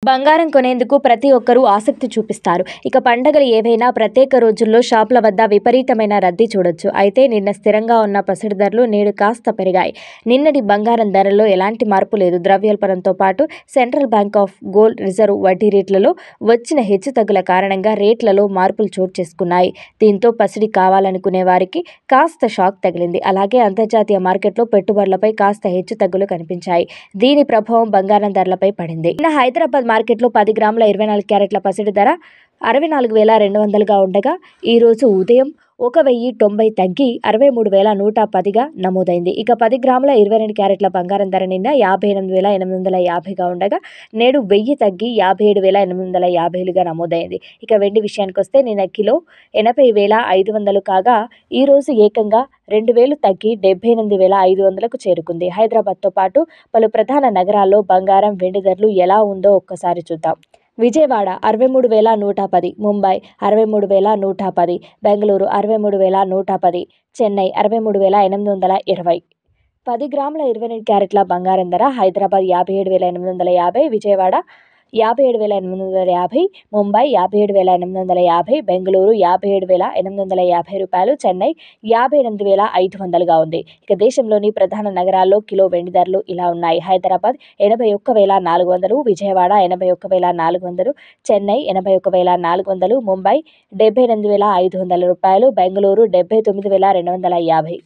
బంగారం కొనేందుకు ప్రతి ఒక్కరూ ఆసక్తి చూపిస్తారు. ఇక పండగలు ఏవైనా ప్రత్యేక రోజుల్లో షాపుల వద్ద విపరీతమైన రద్దీ చూడొచ్చు. అయితే నిన్న స్థిరంగా ఉన్న పసిడి ధరలు నేడు కాస్త పెరిగాయి. నిన్నటి బంగారం ధరల్లో ఎలాంటి మార్పు లేదు. ద్రవ్యోల్బణంతో పాటు central bank of gold reserve వడ్డీ రేట్లలో వచ్చిన హెచ్చుతగ్గుల కారణంగా రేట్లలో మార్పులు చోటు చేసుకున్నాయి. దీంతో పసిడి కావాలనుకునే వారికి కాస్త షాక్ తగిలింది. అలాగే అంతర్జాతీయ మార్కెట్లో పెట్టుబడులపై కాస్త హెచ్చుతగ్గులు కనిపించాయి. దీని ప్రభావం బంగారం ధరలపై పడింది. నిన్న హైదరాబాద్ మార్కెట్లో 10 గ్రాముల 24 క్యారెట్ల పసిడి ధర 64,200గా ఉండగా ఈరోజు ఉదయం 1,090 తగ్గి 63,110గా నమోదైంది. ఇక 10 గ్రాముల 22 క్యారెట్ల బంగారం ధర నిన్న 58,850గా ఉండగా నేడు 1000 తగ్గి 57,850గా నమోదైంది. ఇక వెండి విషయానికొస్తే నిన్న కిలో 80,500 కాగా ఈరోజు ఏకంగా 2,000 తగ్గి 78,500కు చేరుకుంది. హైదరాబాద్తో పాటు పలు ప్రధాన నగరాల్లో బంగారం, వెండి ధరలు ఎలా ఉందో ఒక్కసారి చూద్దాం. విజయవాడ 63,110, ముంబై 63,110, బెంగళూరు 63,110, చెన్నై 63,820. 10 గ్రాముల 22 క్యారెట్ల బంగారం ధర హైదరాబాద్ 57,850, విజయవాడ 57,850, ముంబై 57,850, బెంగళూరు 57,850 రూపాయలు, చెన్నై 58,500గా ఉంది. ఇక దేశంలోని ప్రధాన నగరాల్లో కిలో వెండి ధరలు ఇలా ఉన్నాయి. హైదరాబాద్ 81,400, విజయవాడ 81,400, చెన్నై 81,400, ముంబై 78,500 రూపాయలు, బెంగళూరు 79,250.